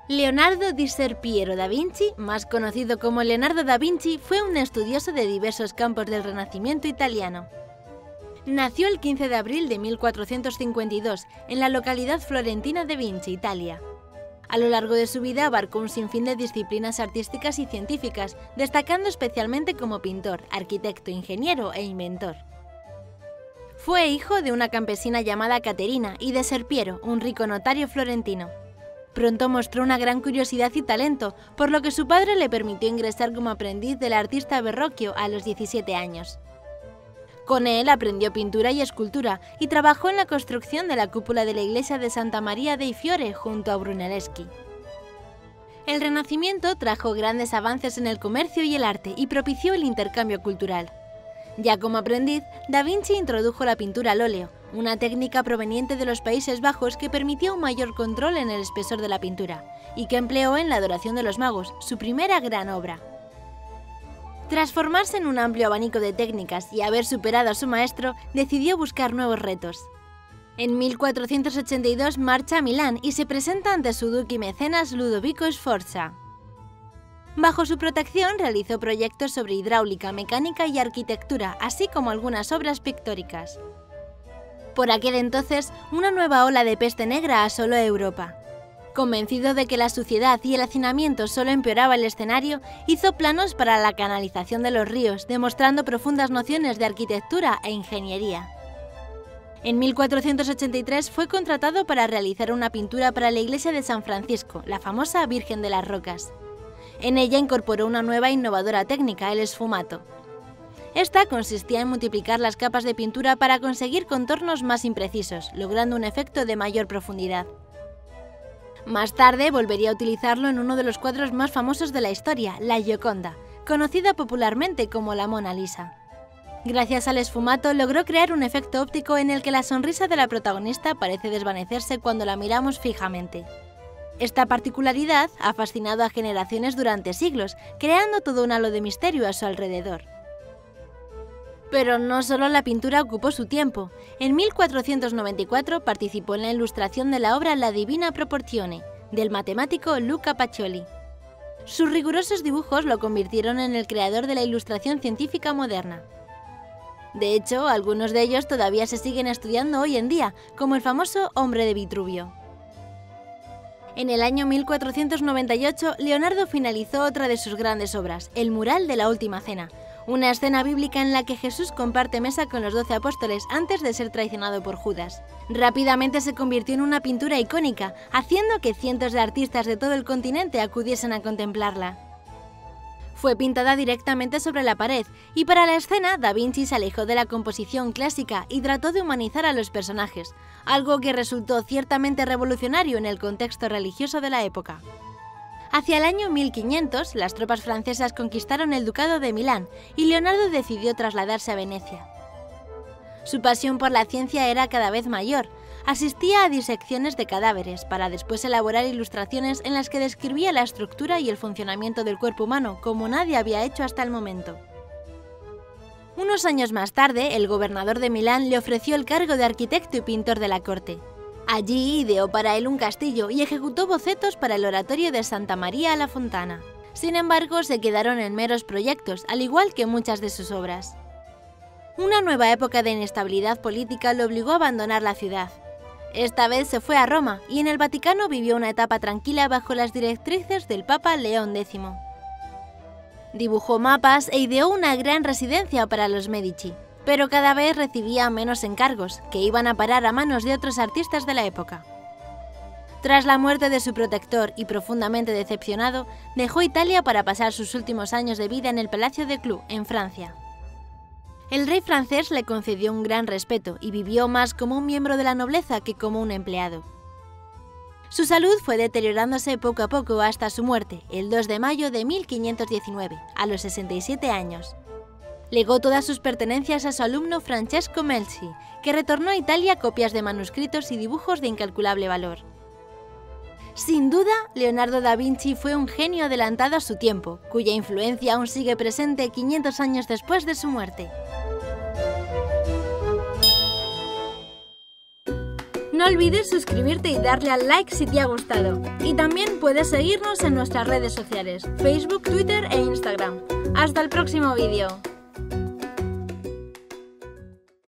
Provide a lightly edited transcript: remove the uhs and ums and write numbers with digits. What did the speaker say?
Leonardo di Serpiero da Vinci, más conocido como Leonardo da Vinci, fue un estudioso de diversos campos del Renacimiento italiano. Nació el 15 de abril de 1452 en la localidad florentina de Vinci, Italia. A lo largo de su vida abarcó un sinfín de disciplinas artísticas y científicas, destacando especialmente como pintor, arquitecto, ingeniero e inventor. Fue hijo de una campesina llamada Caterina y de Serpiero, un rico notario florentino. Pronto mostró una gran curiosidad y talento, por lo que su padre le permitió ingresar como aprendiz del artista Verrocchio a los 17 años. Con él aprendió pintura y escultura y trabajó en la construcción de la cúpula de la iglesia de Santa María dei Fiori junto a Brunelleschi. El Renacimiento trajo grandes avances en el comercio y el arte y propició el intercambio cultural. Ya como aprendiz, Da Vinci introdujo la pintura al óleo, una técnica proveniente de los Países Bajos que permitía un mayor control en el espesor de la pintura, y que empleó en La adoración de los magos, su primera gran obra. Tras formarse en un amplio abanico de técnicas y haber superado a su maestro, decidió buscar nuevos retos. En 1482 marcha a Milán y se presenta ante su duque y mecenas Ludovico Sforza. Bajo su protección realizó proyectos sobre hidráulica, mecánica y arquitectura, así como algunas obras pictóricas. Por aquel entonces, una nueva ola de peste negra asoló Europa. Convencido de que la suciedad y el hacinamiento solo empeoraba el escenario, hizo planos para la canalización de los ríos, demostrando profundas nociones de arquitectura e ingeniería. En 1483 fue contratado para realizar una pintura para la iglesia de San Francisco, la famosa Virgen de las Rocas. En ella incorporó una nueva e innovadora técnica, el esfumato. Esta consistía en multiplicar las capas de pintura para conseguir contornos más imprecisos, logrando un efecto de mayor profundidad. Más tarde volvería a utilizarlo en uno de los cuadros más famosos de la historia, la Gioconda, conocida popularmente como la Mona Lisa. Gracias al esfumato logró crear un efecto óptico en el que la sonrisa de la protagonista parece desvanecerse cuando la miramos fijamente. Esta particularidad ha fascinado a generaciones durante siglos, creando todo un halo de misterio a su alrededor. Pero no solo la pintura ocupó su tiempo. En 1494 participó en la ilustración de la obra La Divina Proporzione, del matemático Luca Pacioli. Sus rigurosos dibujos lo convirtieron en el creador de la ilustración científica moderna. De hecho, algunos de ellos todavía se siguen estudiando hoy en día, como el famoso Hombre de Vitruvio. En el año 1498, Leonardo finalizó otra de sus grandes obras, el mural de la Última Cena, una escena bíblica en la que Jesús comparte mesa con los 12 apóstoles antes de ser traicionado por Judas. Rápidamente se convirtió en una pintura icónica, haciendo que cientos de artistas de todo el continente acudiesen a contemplarla. Fue pintada directamente sobre la pared, y para la escena Da Vinci se alejó de la composición clásica y trató de humanizar a los personajes, algo que resultó ciertamente revolucionario en el contexto religioso de la época. Hacia el año 1500, las tropas francesas conquistaron el ducado de Milán y Leonardo decidió trasladarse a Venecia. Su pasión por la ciencia era cada vez mayor. Asistía a disecciones de cadáveres para después elaborar ilustraciones en las que describía la estructura y el funcionamiento del cuerpo humano como nadie había hecho hasta el momento. Unos años más tarde, el gobernador de Milán le ofreció el cargo de arquitecto y pintor de la corte. Allí ideó para él un castillo y ejecutó bocetos para el oratorio de Santa María la Fontana. Sin embargo, se quedaron en meros proyectos, al igual que muchas de sus obras. Una nueva época de inestabilidad política lo obligó a abandonar la ciudad. Esta vez se fue a Roma y en el Vaticano vivió una etapa tranquila bajo las directrices del Papa León X. Dibujó mapas e ideó una gran residencia para los Medici, pero cada vez recibía menos encargos, que iban a parar a manos de otros artistas de la época. Tras la muerte de su protector y profundamente decepcionado, dejó Italia para pasar sus últimos años de vida en el Palacio de Clou, en Francia. El rey francés le concedió un gran respeto y vivió más como un miembro de la nobleza que como un empleado. Su salud fue deteriorándose poco a poco hasta su muerte, el 2 de mayo de 1519, a los 67 años. Legó todas sus pertenencias a su alumno Francesco Melzi, que retornó a Italia copias de manuscritos y dibujos de incalculable valor. Sin duda, Leonardo da Vinci fue un genio adelantado a su tiempo, cuya influencia aún sigue presente 500 años después de su muerte. No olvides suscribirte y darle al like si te ha gustado. Y también puedes seguirnos en nuestras redes sociales, Facebook, Twitter e Instagram. ¡Hasta el próximo vídeo!